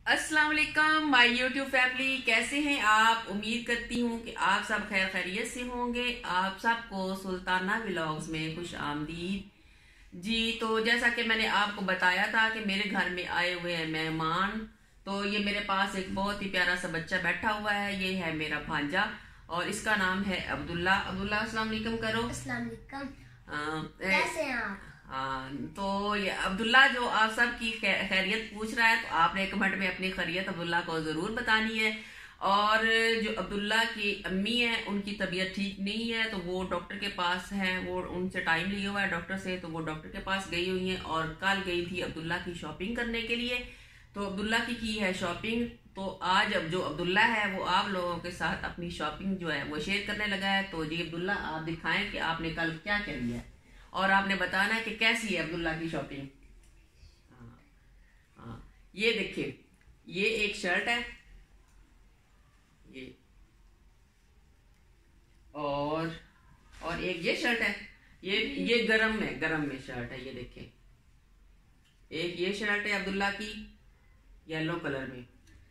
अस्सलाम वालेकुम my YouTube family, कैसे हैं आप। उम्मीद करती हूँ कि आप सब खैर खैरियत से होंगे। आप सबको सुल्ताना व्लॉग्स में खुश आमदीद जी। तो जैसा कि मैंने आपको बताया था कि मेरे घर में आए हुए हैं मेहमान, तो ये मेरे पास एक बहुत ही प्यारा सा बच्चा बैठा हुआ है। ये है मेरा भांजा और इसका नाम है अब्दुल्ला। अब्दुल्ला अस्सलाम वालेकुम करो। अस्सलाम वालेकुम। कैसे हैं आप? तो ये अब्दुल्ला जो आप सब की खैरियत पूछ रहा है, तो आपने कमेंट में अपनी खैरियत अब्दुल्ला को जरूर बतानी है। और जो अब्दुल्ला की अम्मी है उनकी तबीयत ठीक नहीं है, तो वो डॉक्टर के पास है। वो उनसे टाइम लिया हुआ है डॉक्टर से, तो वो डॉक्टर के पास गई हुई है और कल गई थी अब्दुल्ला की शॉपिंग करने के लिए। तो अब्दुल्ला की है शॉपिंग। तो आज अब जो अब्दुल्ला है वो आप लोगों के साथ अपनी शॉपिंग जो है वो शेयर करने लगा है। तो जी अब्दुल्ला, आप दिखाएं कि आपने कल क्या क्या लिया है और आपने बताना है कि कैसी है अब्दुल्ला की शॉपिंग। हाँ हाँ, ये देखिए, ये एक शर्ट है ये, और एक ये शर्ट है। ये गरम में शर्ट है। ये देखिए, एक ये शर्ट है अब्दुल्ला की येलो कलर में।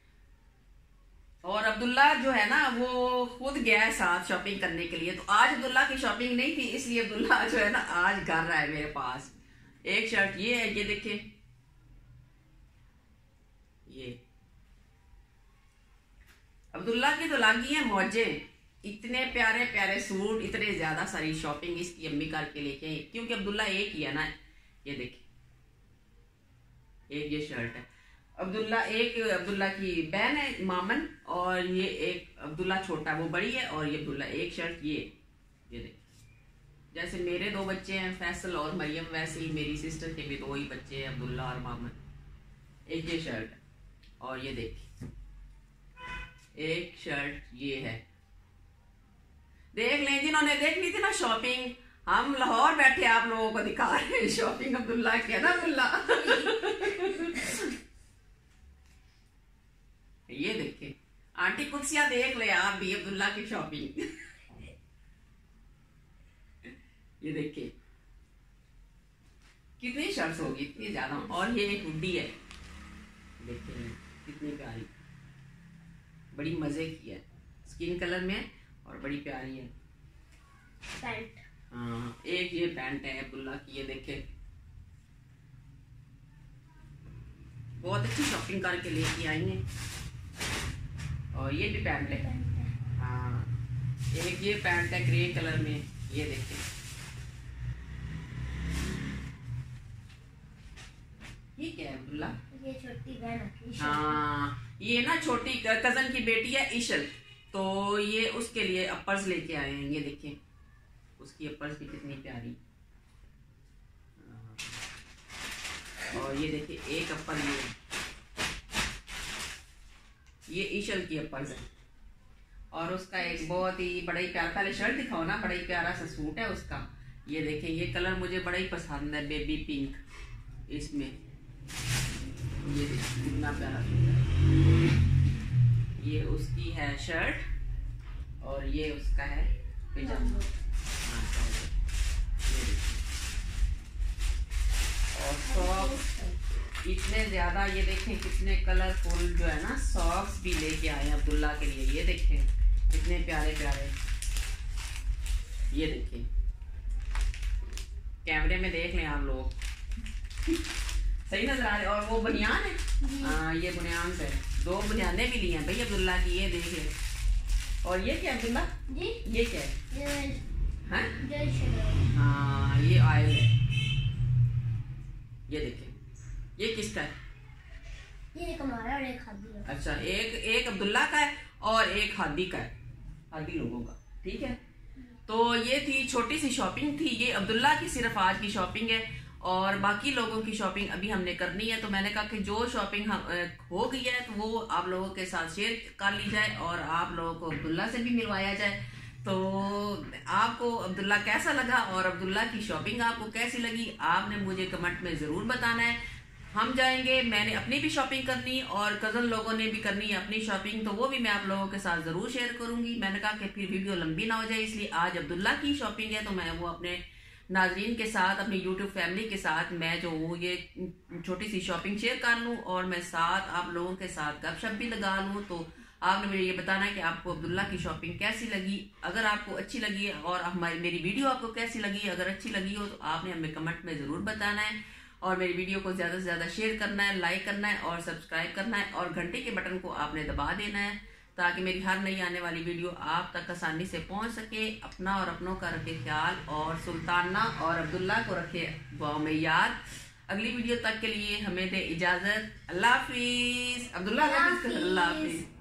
और अब्दुल्ला जो है ना वो खुद गया है साथ शॉपिंग करने के लिए। तो आज अब्दुल्ला की शॉपिंग नहीं थी, इसलिए अब्दुल्ला जो है ना आज घर रहा है मेरे पास। एक शर्ट ये है, ये देखिए, ये अब्दुल्ला की तो लगी है मौजे। इतने प्यारे प्यारे सूट, इतने ज्यादा सारी शॉपिंग इसकी अम्मी करके लेके आई, क्योंकि अब्दुल्ला एक ही है ना। ये देखिए, एक ये शर्ट है अब्दुल्ला, एक अब्दुल्ला की बहन है मामन, और ये एक अब्दुल्ला छोटा वो बड़ी है, और ये अब्दुल्ला एक शर्ट। ये देखिए, जैसे मेरे दो बच्चे हैं फैसल और मरियम, वैसे ही मेरी सिस्टर के भी दो ही बच्चे हैं, अब्दुल्ला और मामन। एक ये शर्ट है, और ये देखिए एक शर्ट ये है। देख लें, जिन्होंने देखनी थी ना शॉपिंग, हम लाहौर बैठे आप लोगों को दिखा रहे हैं शॉपिंग अब्दुल्ला की, है ना अब्दुल्ला। ये देखिए आंटी कुर्सियां देख ले आप भी अब्दुल्ला की शॉपिंग। ये देखिए कितनी शर्ट्स होगी, इतनी ज्यादा। और ये एक हुडी है, देखिए कितनी प्यारी, बड़ी मजे की है, स्किन कलर में और बड़ी प्यारी है पैंट। हाँ, एक ये पैंट है अब्दुल्ला की। ये देखिए बहुत अच्छी शॉपिंग करके लेके आई हैं। और ये भी पैंट है, हाँ, एक ये पैंट है ग्रे कलर में। ये देखिए, ये क्या है अब्दुल्ला? ये छोटी बहन। हाँ, ये ना छोटी कजन की बेटी है इशल, तो ये उसके लिए अपर्स लेके आए हैं। ये देखिए उसकी अपर्स भी कितनी प्यारी। और ये देखिए एक अपर ये ईशल की अपर्स है। और उसका एक बहुत ही बड़ा ही प्यारा, पहले शर्ट दिखाओ ना, बड़ा ही प्यारा सा सूट है उसका। ये देखिए, ये कलर मुझे बड़ा ही पसंद है, बेबी पिंक इसमें। ये देखिए कितना प्यारा सूट है। ये उसकी है शर्ट और ये उसका है पैजामा। और सॉक्स इतने ज्यादा, ये देखें कितने कलरफुल जो है ना सॉक्स भी लेके आए हैं अब्दुल्ला के लिए। ये देखें कितने प्यारे प्यारे। ये देखिए, कैमरे में देख लें आप लोग, सही नजर आ रहे। और वो बनियान है, हाँ ये बनियान से दो बनियाने भी लिए हैं भाई अब्दुल्ला की। ये देख लें। और ये क्या अब्दुल्ला जी, ये क्या है? हाँ, ये ऑयल है। ये देखिए, ये किसका है? ये एक हमारा और एक हादी है। अच्छा, एक अब्दुल्ला का है और एक हादी का है, हादी लोगों का, ठीक है। तो ये थी छोटी सी शॉपिंग थी, ये अब्दुल्ला की सिर्फ आज की शॉपिंग है, और बाकी लोगों की शॉपिंग अभी हमने करनी है। तो मैंने कहा कि जो शॉपिंग हो गई है तो वो आप लोगों के साथ शेयर कर ली जाए और आप लोगों को अब्दुल्ला से भी मिलवाया जाए। तो आपको अब्दुल्ला कैसा लगा और अब्दुल्ला की शॉपिंग आपको कैसी लगी, आपने मुझे कमेंट में जरूर बताना है। हम जाएंगे, मैंने अपनी भी शॉपिंग करनी और कजन लोगों ने भी करनी है अपनी शॉपिंग, तो वो भी मैं आप लोगों के साथ जरूर शेयर करूंगी। मैंने कहा कि फिर वीडियो लंबी ना हो जाए, इसलिए आज अब्दुल्ला की शॉपिंग है तो मैं वो अपने नाजरीन के साथ, अपनी यूट्यूब फैमिली के साथ मैं जो हूँ ये छोटी सी शॉपिंग शेयर कर लूँ और मैं साथ आप लोगों के साथ गपशप भी लगा लूँ। तो आपने मुझे ये बताना है कि आपको अब्दुल्ला की शॉपिंग कैसी लगी। अगर आपको अच्छी लगी है और हमारी मेरी वीडियो आपको कैसी लगी, अगर अच्छी लगी हो तो आपने हमें कमेंट में ज़रूर बताना है और मेरी वीडियो को ज़्यादा से ज़्यादा शेयर करना है, लाइक करना है और सब्सक्राइब करना है और घंटे के बटन को आपने दबा देना है ताकि मेरी हर नई आने वाली वीडियो आप तक आसानी से पहुंच सके। अपना और अपनों का रखे ख्याल और सुल्ताना और अब्दुल्ला को रखे दुआओं में याद। अगली वीडियो तक के लिए हमें दे इजाज़त। अल्लाह हाफिज़। अब्दुल्ला, अल्लाह हाफिज़।